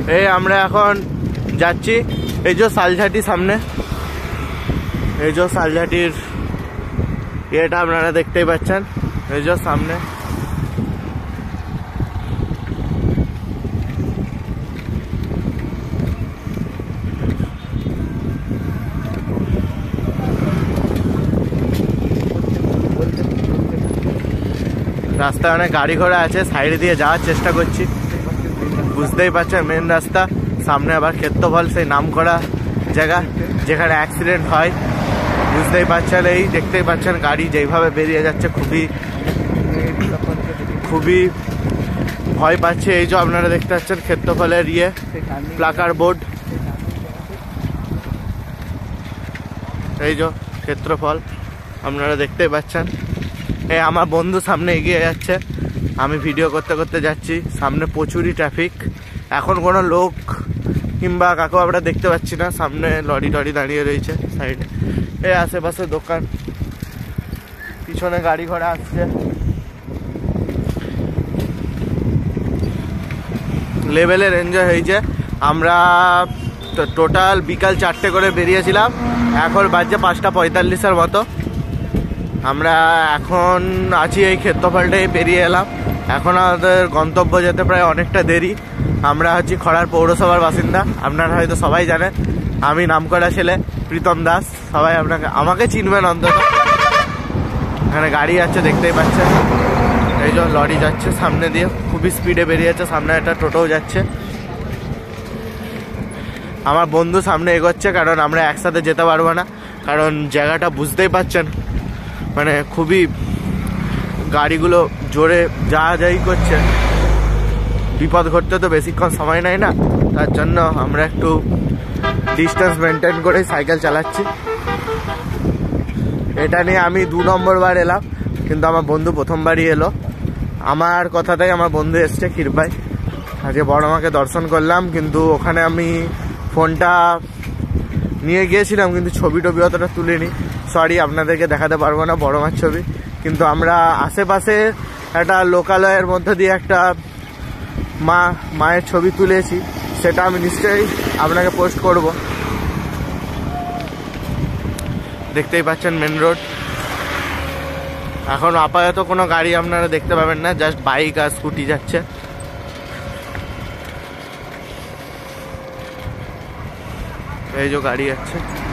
এই আমরা এখন যাচ্ছি এই যে শালঝাটি সামনে, এই যে শালঝাটির এটা আপনারা দেখতেই পাচ্ছেন, এই যে সামনে। রাস্তায় অনেক গাড়ি ঘোড়া আছে, সাইডে দিয়ে যাওয়ার চেষ্টা করছি, বুঝতেই পারছেন মেন রাস্তা। সামনে আবার ক্ষেত্রফল, সেই নাম করা জায়গা যেখানে অ্যাক্সিডেন্ট হয়, বুঝতেই পারছেন। এই দেখতেই পাচ্ছেন গাড়ি যেইভাবে বেরিয়ে যাচ্ছে, খুবই ভয় পাচ্ছে। এই যে আপনারা দেখতে পাচ্ছেন ক্ষেত্রফলের প্লাকার বোর্ড, এই যে ক্ষেত্রফল আপনারা দেখতেই পাচ্ছেন। এই আমার বন্ধু সামনে এগিয়ে যাচ্ছে, আমি ভিডিও করতে করতে যাচ্ছি। সামনে প্রচুরই ট্রাফিক, এখন কোনো লোক কিংবা কাকু আমরা দেখতে পাচ্ছি না। সামনে লরি টরি দাঁড়িয়ে রয়েছে সাইডে, এই আশেপাশে দোকান, পিছনে গাড়ি ঘোড়া আসছে। লেভেলের এনজয় হয়েছে। আমরা টোটাল বিকাল 4টে করে বেরিয়েছিলাম, এখন বাজছে 5:45 মতো। আমরা এখন আছি এই ক্ষেত্রফলটাই পেরিয়ে এলাম। এখন আমাদের গন্তব্য যেতে প্রায় অনেকটা দেরি। আমরা হচ্ছি খড়ার পৌরসভার বাসিন্দা, আপনারা হয়তো সবাই জানেন। আমি নামকরা ছেলে প্রীতম দাস, সবাই আমাকে চিনবেন অন্তত। এখানে গাড়ি যাচ্ছে দেখতেই পাচ্ছেন, এই যে লরি যাচ্ছে সামনে দিয়ে, খুবই স্পিডে বেরিয়ে যাচ্ছে। সামনে একটা টোটোও যাচ্ছে। আমার বন্ধু সামনে এগোচ্ছে, কারণ আমরা একসাথে যেতে পারবো না, কারণ জায়গাটা বুঝতেই পাচ্ছেন, মানে খুবই গাড়িগুলো জোরে যাই করছে। বিপদ ঘটতে তো বেশিক্ষণ সময় নেয় না, তার জন্য আমরা একটু ডিস্টেন্স মেনটেন করে সাইকেল চালাচ্ছি। এটা নিয়ে আমি 2 নম্বর বার এলাম, কিন্তু আমার বন্ধু প্রথমবারই এলো। আমার কথাটাই আমার বন্ধু এসছে ক্ষীরপাই। আজকে বড় মাকে দর্শন করলাম, কিন্তু ওখানে আমি ফোনটা নিয়ে গিয়েছিলাম, কিন্তু ছবি টবি অতটা তুলিনি। সরি, আপনাদেরকে দেখাতে পারবো না বড় মার ছবি। কিন্তু আমরা আশেপাশে একটা লোকালয়ের মধ্যে দিয়ে একটা মায়ের ছবি তুলেছি, সেটা আমি নিশ্চয়ই আপনাকে পোস্ট করব। দেখতেই পাচ্ছেন মেন রোড। এখন আপাতত কোনো গাড়ি আপনারা দেখতে পাবেন না, জাস্ট বাইক আর স্কুটি যাচ্ছে। এই যে গাড়ি যাচ্ছে।